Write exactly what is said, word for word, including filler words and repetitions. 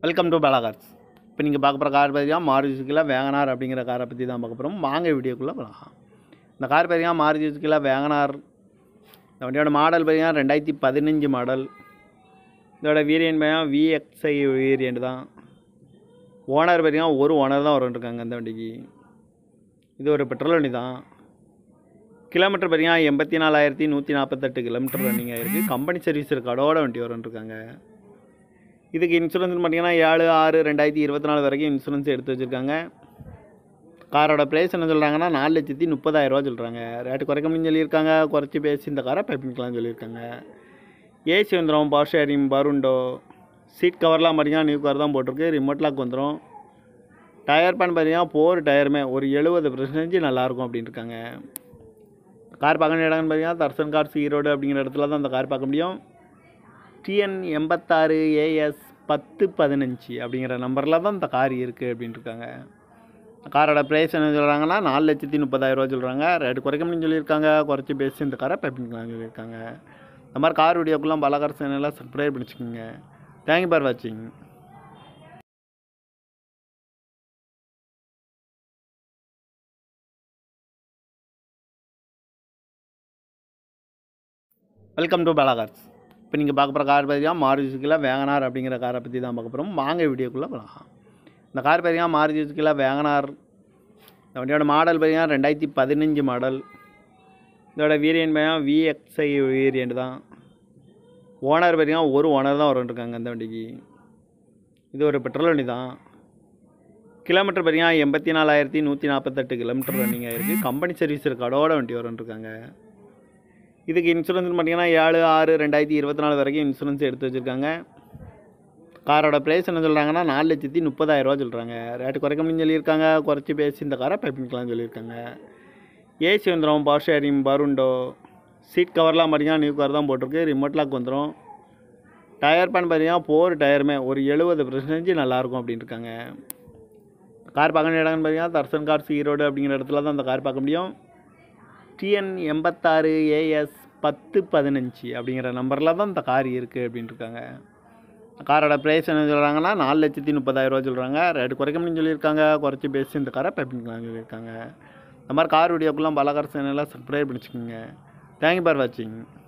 Welcome to Bala Cars. இப்போ நீங்கள் பார்க்க போகிற கார் பார்த்தீங்கன்னா மாருதி சுசுகி வேகனார் அப்படிங்கிற காரை பற்றி தான் பார்க்க போகிறோம். வாங்க வீடியோக்குள்ளே போகலாம். இந்த கார் பார்த்தீங்கன்னா மாருதி சுசுகி வேகனார். இந்த வண்டியோட மாடல் பார்த்தீங்கன்னா ரெண்டாயிரத்தி பதினஞ்சு மாடல். இதோட வேரியன்ட் பார்த்தீங்கன்னா விஎக்ஸ்ஐ வேரியன்ட் தான். ஓனர் பார்த்தீங்கன்னா ஒரு ஓனர் தான் வந்துருக்காங்க இந்த வண்டிக்கு. இது ஒரு பெட்ரோல் வண்டி தான். கிலோமீட்டர் பார்த்தீங்கன்னா எண்பத்தி நாலாயிரத்தி நூற்றி நாற்பத்தெட்டு கிலோமீட்டர் ரன்னிங் ஆகிருக்கு. கம்பெனி சர்வீஸ் கடோட வண்டி வந்துருக்காங்க. இதுக்கு இன்சூரன்ஸ் பார்த்தீங்கன்னா ஏழு ஆறு ரெண்டாயிரத்தி இருபத்தி நாலு வரைக்கும் இன்சூரன்ஸ் எடுத்து வச்சுருக்காங்க. காரோட ப்ரைஸ் என்ன சொல்கிறாங்கன்னா நாலு லட்சத்தி முப்பதாயிரரூவா சொல்கிறாங்க. ரேட்டு குறைக்க முடியும்னு சொல்லியிருக்காங்க. குறைச்சி பேசி இந்த காரை பைப்பிங்கலாம்னு சொல்லியிருக்காங்க. ஏசி வந்துடும், பவர் ஷேரிங், பருண்டோ, சீட் கவர்லாம் பார்த்தீங்கன்னா நியூ கார் தான் போட்டிருக்கு. ரிமோட் லாக் வந்துடும். டயர் பேன் பார்த்தீங்கன்னா போர் டயருமே ஒரு எழுபது பர்சன்டேஜ் நல்லாயிருக்கும் அப்படின்னு இருக்காங்க. கார் பார்க்க இடம்னு பார்த்தீங்கன்னா தர்சன் கார்ஸ் ஈரோடு அப்படிங்கிற இடத்துல தான் அந்த கார் பார்க்க முடியும். டிஎன் எண்பத்தாறு ஏஎஸ் பத்து பதினஞ்சு அப்படிங்கிற நம்பரில் தான் இந்த கார் இருக்குது அப்படின்னு இருக்காங்க. காரோட ப்ரைஸ் என்ன சொல்கிறாங்கன்னா நாலு லட்சத்தி முப்பதாயிரரூவா சொல்கிறாங்க. ரேட்டு குறைக்க முடியும்னு சொல்லியிருக்காங்க. குறைச்சி பேசி இந்த காரை பைப்பிங்கலாம்னு சொல்லியிருக்காங்க. இந்த மாதிரி கார் வீடியோக்குலாம் பாலா கார்ஸ் சேனலில் சப்ஸ்கிரைப் பண்ணிச்சுக்கோங்க. தேங்க்யூ ஃபார் வாட்சிங். Welcome to Bala Cars. இப்போ நீங்கள் பார்க்க போகிற கார் பார்த்தீங்கன்னா மாருதி சுசுகி வேகனார் அப்படிங்கிற காரை பற்றி தான் பார்க்க போகிறோம். வாங்க வீடியோக்குள்ளே போகலாம். இந்த கார் பார்த்தீங்கன்னா மாருதி சுசுகி வேகனார். இந்த வண்டியோட மாடல் பார்த்தீங்கன்னா ரெண்டாயிரத்தி பதினஞ்சு மாடல். இதோட வேரியன்ட் பார்த்தீங்கன்னா விஎக்ஸ்ஐ வேரியன்ட் தான். ஓனர் பார்த்தீங்கன்னா ஒரு ஓனர் தான் வந்துருக்காங்க இந்த வண்டிக்கு. இது ஒரு பெட்ரோல் வண்டி தான். கிலோமீட்டர் பார்த்தீங்கன்னா எண்பத்தி நாலாயிரத்தி நூற்றி நாற்பத்தெட்டு கிலோமீட்டர் ரன்னிங் ஆகிருக்கு. கம்பெனி சர்வீஸ் கடோட வண்டி வந்துருக்காங்க. இதுக்கு இன்சூரன்ஸ் பார்த்தீங்கன்னா ஏழு ஆறு ரெண்டாயிரத்தி இருபத்தி நாலு வரைக்கும் இன்சூரன்ஸ் எடுத்து வச்சுருக்காங்க. காரோட ப்ரைஸ் என்ன சொல்கிறாங்கன்னா நாலு லட்சத்தி முப்பதாயிரரூவா சொல்கிறாங்க. ரேட்டு குறைக்க முடியும்னு சொல்லியிருக்காங்க. குறைச்சி பேசி இந்த காரை பைப்பிங்கலாம்னு சொல்லியிருக்காங்க. ஏசி வந்துடும், பவர் ஷேரிங், பருண்டோ, சீட் கவர்லாம் பார்த்தீங்கன்னா நியூ கார் தான் போட்டிருக்கு. ரிமோட் லாக் வந்துடும். டயர் பேன் பார்த்தீங்கன்னா போர் டயருமே ஒரு எழுபது பர்சன்டேஜ் நல்லாயிருக்கும் அப்படின்னு இருக்காங்க. கார் பார்க்க இடம்னு பார்த்தீங்கன்னா தர்சன் கார்ஸ் ஈரோடு அப்படிங்கிற இடத்துல தான் அந்த கார் பார்க்க முடியும். டிஎன் எண்பத்தாறு ஏஎஸ் பத்து பதினஞ்சு அப்படிங்கிற நம்பரில் தான் இந்த கார் இருக்குது அப்படின்னு இருக்காங்க. காரோட ப்ரைஸ் என்ன சொல்கிறாங்கன்னா நாலு லட்சத்தி முப்பதாயிரரூவா சொல்கிறாங்க. ரேட்டு குறைக்க முடியும்னு சொல்லியிருக்காங்க. குறைச்சி பேசி இந்த காரை பைப்பிங்கலாம்னு சொல்லியிருக்காங்க. இந்த மாதிரி கார் வீடியோக்குலாம் பாலா கார்ஸ் சேனலில் சப்ஸ்கிரைப் பண்ணிச்சுக்கோங்க. தேங்க்யூ ஃபார் வாட்சிங்.